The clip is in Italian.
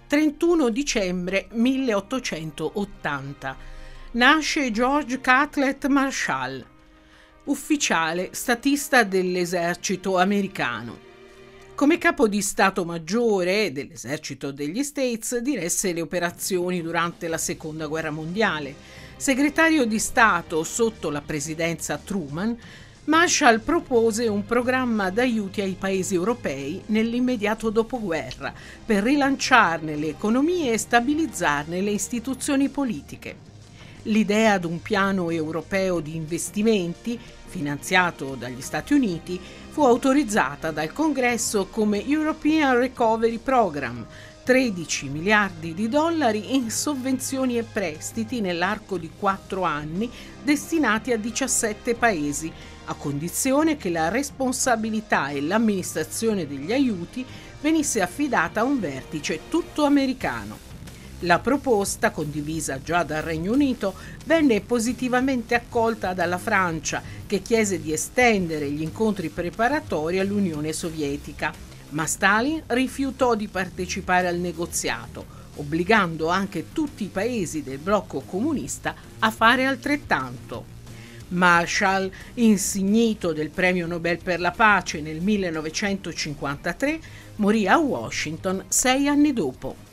31 dicembre 1880. Nasce George Catlett Marshall, ufficiale statista dell'esercito americano. Come capo di Stato Maggiore dell'esercito degli States diresse le operazioni durante la Seconda Guerra Mondiale. Segretario di Stato sotto la presidenza Truman, Marshall propose un programma d'aiuti ai paesi europei nell'immediato dopoguerra per rilanciarne le economie e stabilizzarne le istituzioni politiche. L'idea di un piano europeo di investimenti, finanziato dagli Stati Uniti, fu autorizzata dal Congresso come European Recovery Program, 13 miliardi di dollari in sovvenzioni e prestiti nell'arco di 4 anni destinati a 17 paesi, a condizione che la responsabilità e l'amministrazione degli aiuti venisse affidata a un vertice tutto americano. La proposta, condivisa già dal Regno Unito, venne positivamente accolta dalla Francia, che chiese di estendere gli incontri preparatori all'Unione Sovietica, ma Stalin rifiutò di partecipare al negoziato, obbligando anche tutti i paesi del blocco comunista a fare altrettanto. Marshall, insignito del Premio Nobel per la pace nel 1953, morì a Washington 6 anni dopo.